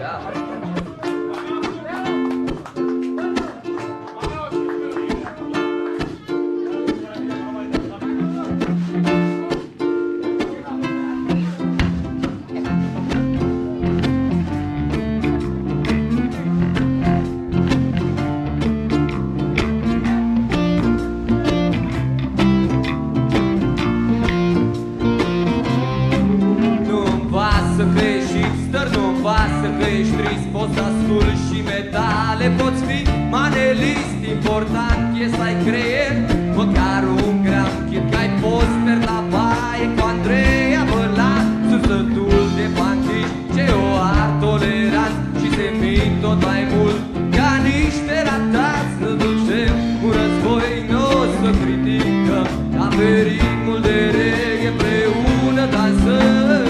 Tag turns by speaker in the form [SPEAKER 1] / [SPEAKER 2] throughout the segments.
[SPEAKER 1] Important e să ai creier, măcar un gram chit, că ai poster la baie cu Andreea Bălan, susătul de pantici, ce o ar toleranți și se mint tot mai mult ca niște ratați. Ne ducem un război, n-o să criticăm, ca pe ritmul de reggae împreună dansăm.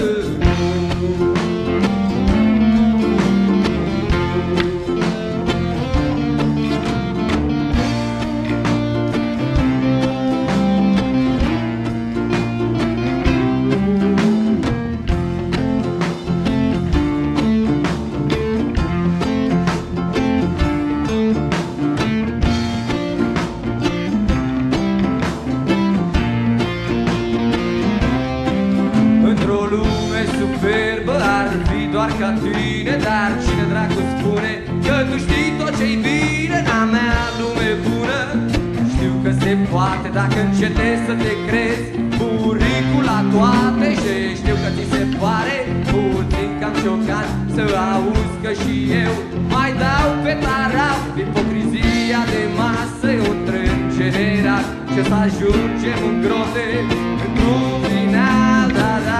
[SPEAKER 1] Doar ca tine, dar cine dracu spune că tu știi tot ce-i bine în a mea lume bună? Știu că se poate dacă încetezi să te crezi buricul la toate și știu că ți se pare puțin cam șocant să auzi că și eu mai dau pe taraf. Ipocrizia de masă e un tren general ce să ajungem în grote într-un final, da, da.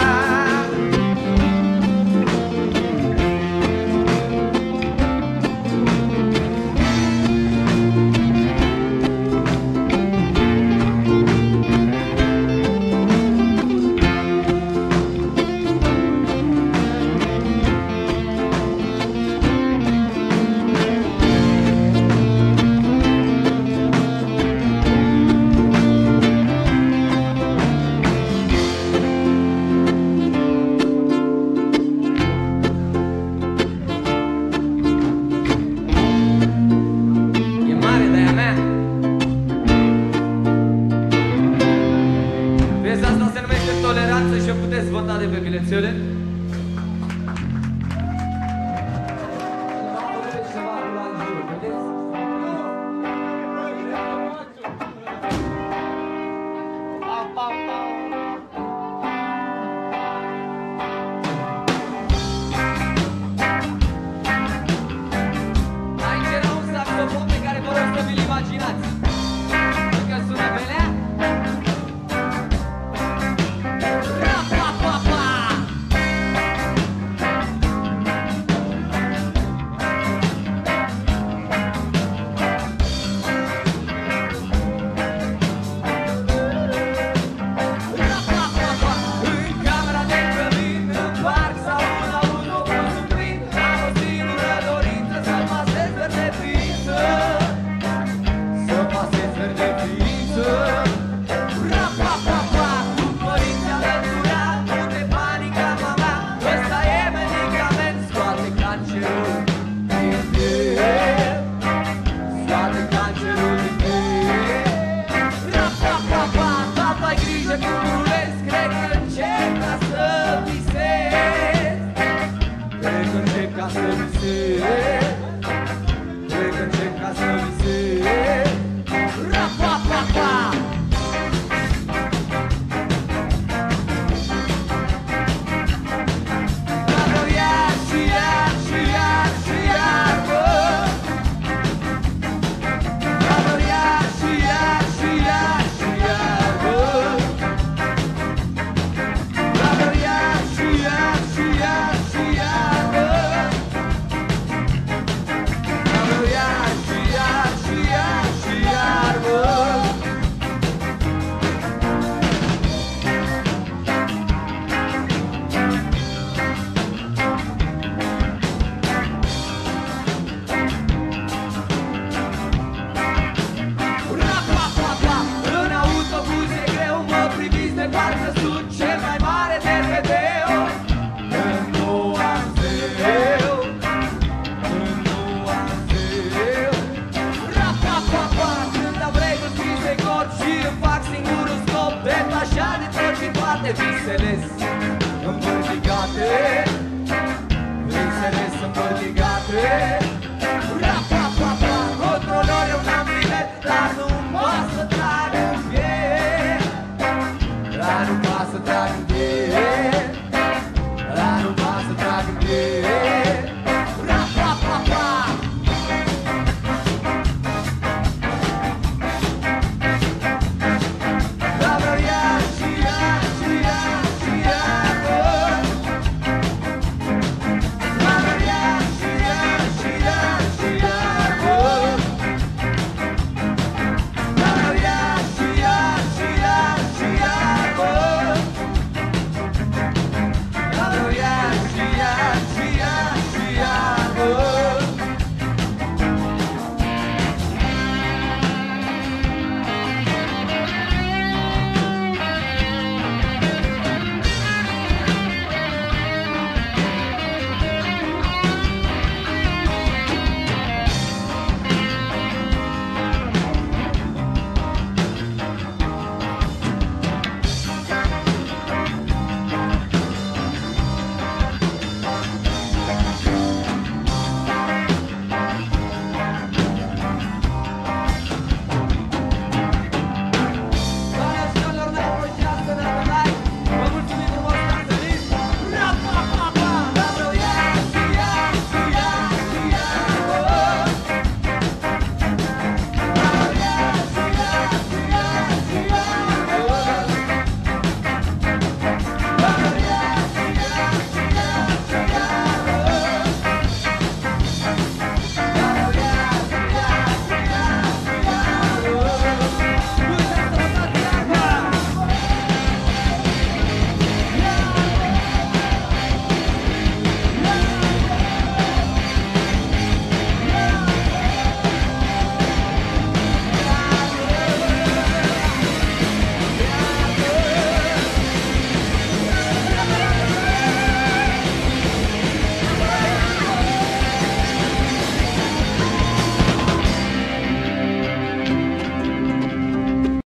[SPEAKER 1] Și puteți vota de pe bilețele. Aici era un saxofon pe care vă rog să vi-l imaginați. Încă sună belea? Cred că încep ca să visez.